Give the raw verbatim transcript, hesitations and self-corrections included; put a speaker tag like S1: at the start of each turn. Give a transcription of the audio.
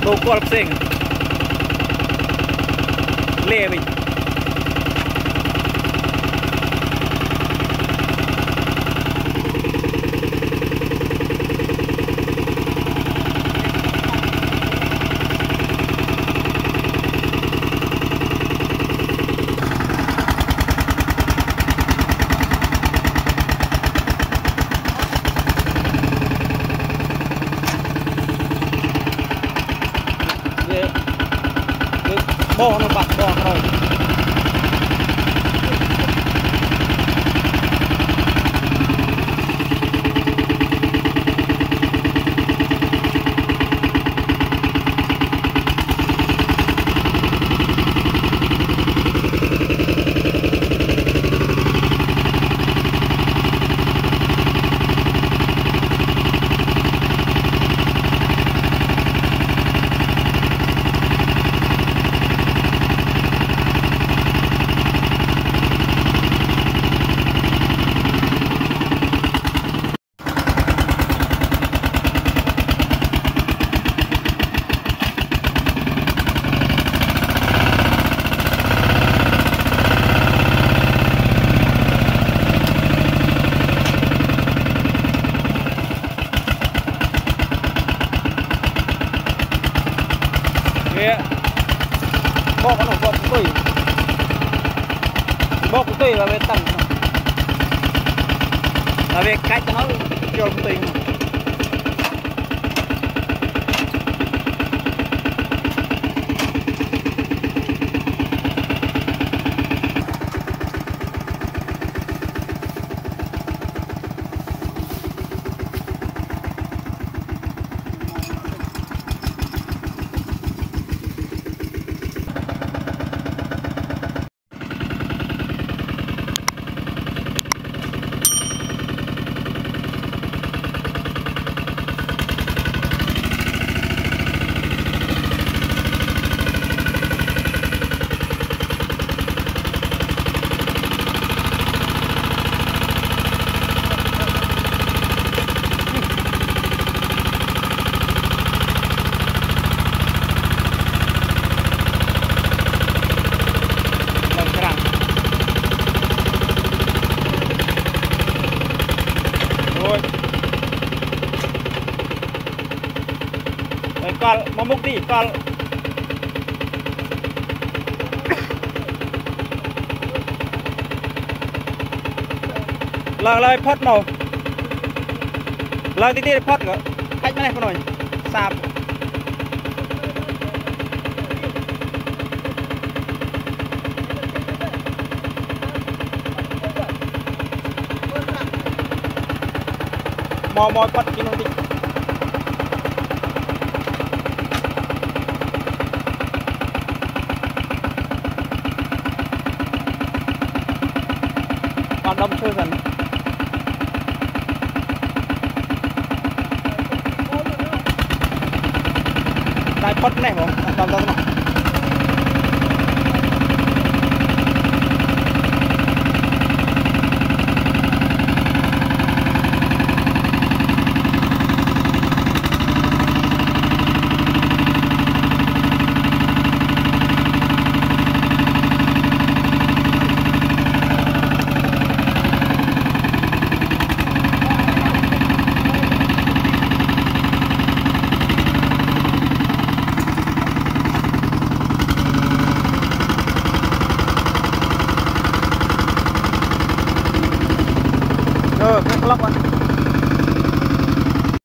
S1: đồ quạt xinh lê mình bò nó bạc bò rồi bóc nó bóc tươi bóc tươi là về tầng là về cách nó cho tươi Kal mamuk di kal lời lời phất màu lời tí tí phất nữa cách này con rồi sạp mò mò phất kia nó đi còn đông chơi dần đại phật này không đông đông nào Ờ, cái lóc anh